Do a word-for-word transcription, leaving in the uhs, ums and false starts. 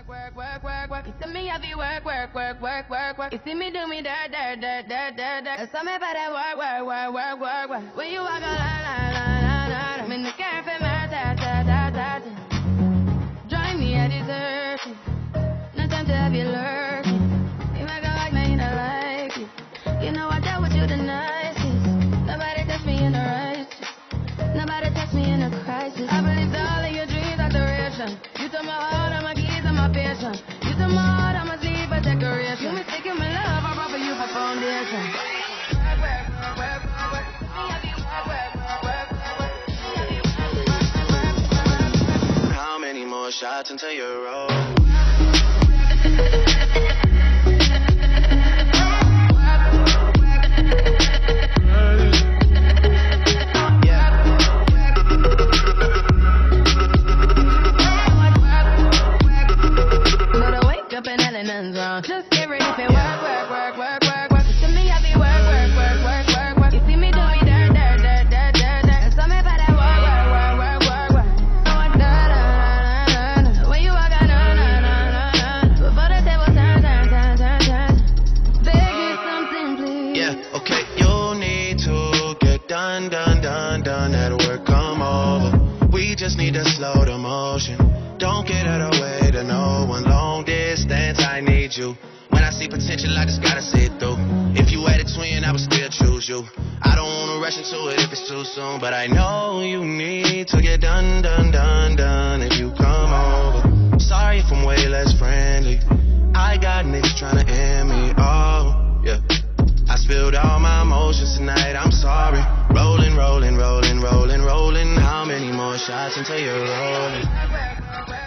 work, work, work, work. You see me heavy work, work, work, work, work, work. You see me do me dirt, dirt, dirt, dirt, dirt, dirt. Tell me about that work, work, work, work, work, work. When you walk a line, line, line, line, line. I'm in the cafe, my ta, ta, ta, ta, ta. Join me at dessert. No time to have you lurking. You make a like, man, I like it. You know I dealt with you the nicest. Nobody touched me in the righteous. Nobody touched me in a crisis. I believe that all of your dreams are duration. You took my heart, I'm my keys, and my patience. You took my heart, I'm a sleep, a decoration. You mistaken my love, I brought for you for foundation. How many more shots until you're old? Just get ready for work, work, work, work, work, work. You see me heavy work, work, work, work, work, work. You see me do me dirt, dirt, dirt, dirt, dirt, dirt. Tell me about that work, work, work, work, work, work. I want da da da da da. When you walk out, na na na na na. Before the table turn, turn, turn, turn, turn. Beg me something, please. Yeah, okay. You need to get done, done, done, done. That work come over. We just need to slow the motion. Don't get out of the way to no one. Long distance, I need you. When I see potential, I just gotta see it through. If you had a twin, I would still choose you. I don't wanna rush into it if it's too soon, but I know you need to get done, done, done, done. If you come over, sorry if I'm way less friendly. I got niggas tryna end me. Oh, yeah. I spilled all my emotions tonight. I'm sorry. Rolling, rolling, rolling, rolling, rolling. How many more shots until you're rolling?